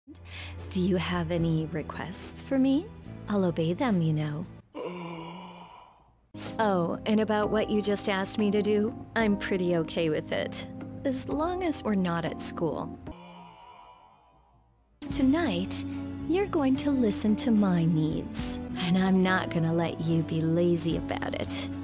Do you have any requests for me? I'll obey them, you know. Oh, and about what you just asked me to do, I'm pretty okay with it. As long as we're not at school. Tonight, you're going to listen to my needs, and I'm not gonna let you be lazy about it.